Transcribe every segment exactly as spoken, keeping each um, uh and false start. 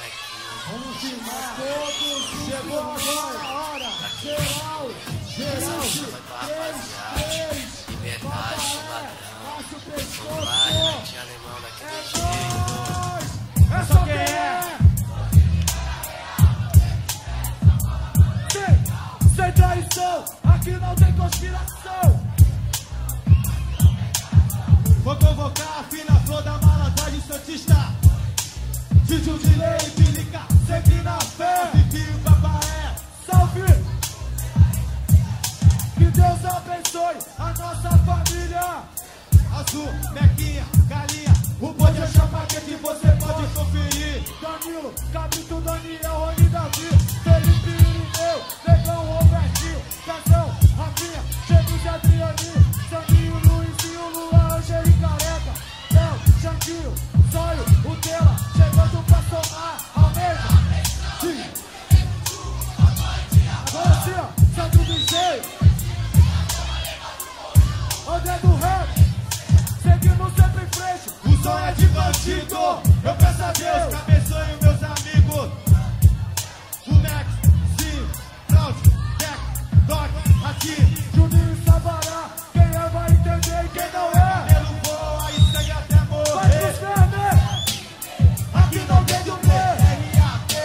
Vamos filmar todos. Chegou agora a hora. Geral, geral. Três, três. Liberdade, Passa o pescoço. vamos lá, Renatinho Alemão daquele É jeito. nóis. É só quem é. Sem, sem traição. Aqui não tem conspiração. Vou convocar a fina flor da malandragem santista. Tijum de lei, pilica, sempre na fé. Vivinho, papai, salve. Que Deus abençoe a nossa família. Azul, Mequinha, Galinha, o bode é chapaquete, você pode conferir. Danilo, Cabrito, Daniel, Rony, Davi, Felipe, Irineu, Negão, Robertinho, Casão, Rafinha, Jesus, Adriani, Sandrinho, Luizinho, Luan, Angelica, Careca, Léo, Xandinho, Zóio, o Dela, chegando pra somar, Almeida. Sim. Agora sim, ó, Sandro do Jeito, André do Rap. Seguindo sempre em frente, o sonho é de bandido. Eu peço a Deus que abençoe meus amigos. O Max, Sim, Claudio, Deck, Dog, aqui, Juninho e Sabará. Quem é vai entender e quem não é. Cabelo voa e segue até morrer. Vai pros vermes, aqui não tem dublê. R A P,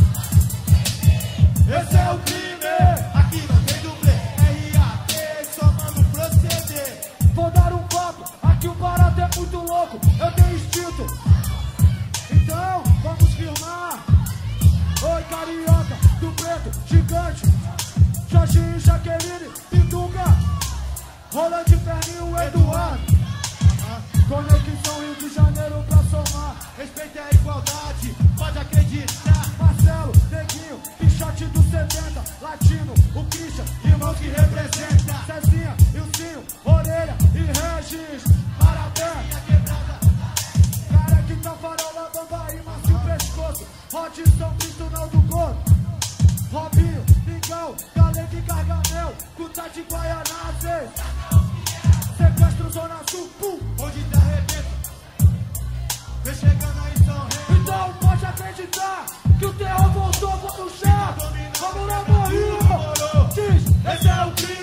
esse é o crime. Aqui não tem dublê. R A P, só mando proceder. Vou dar um papo. Que o barato é muito louco, eu tenho instinto. Então, vamos filmar. Oi, carioca, do preto, gigante. Jorginho, Jaqueline, Pinduca. Rolando de perninho, Eduardo. Conexão Rio de Janeiro pra somar. Respeito a igualdade, pode acreditar. Marcelo, Neguinho, Pichote do setenta. Latino, o Christian, irmão que representa. Cezinha, Ilzinho, Orelha e Regis. Parabéns, cara que tá farola, bambaí, macio o pescoço. Rod São Cristo, não do gordo. Robinho, Mingão, Galego e Gargamel. Cuta de Guaianazes. Sequestro Zona Sul, pum, onde tá arrebenta. Vem chegando aí, São Rei. Então pode acreditar que o terror voltou, vamos já. Vamos lá, morrinho. Diz, esse é o crime.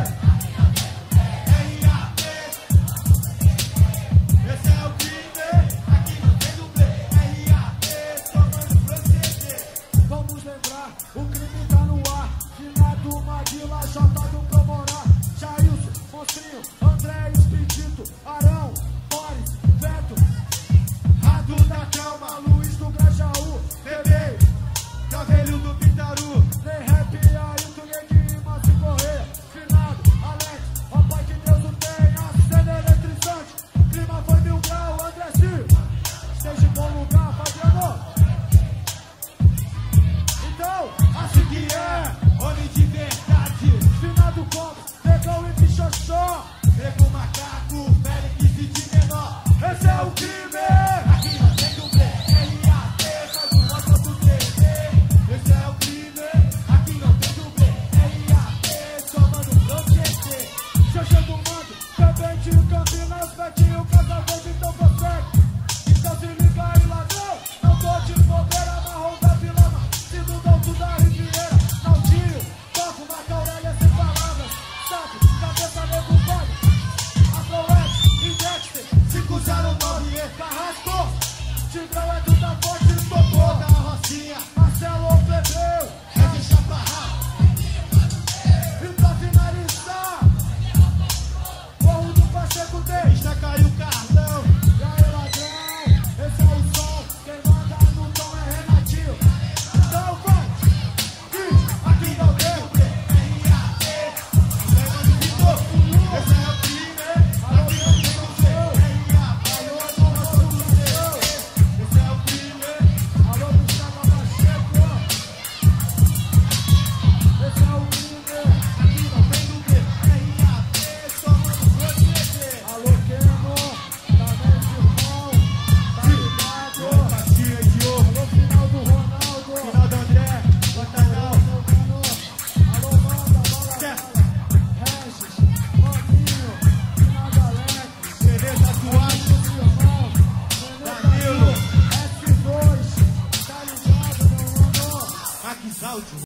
Esse é o crime, aqui não tem dublê. R A P, só mando proceder. Vamos lembrar, o crime tá no ar. Finado, Maguila, J do Promorá. Jailson, Monstrinho, André, Expedito, Arão, Boris, Veto, Rado da Calma, Luiz do Grajaú, Bebê, Cavelho do Pitaru, Ney Rap, Ailton, Neguinho, Márcio Correia. Cláudio.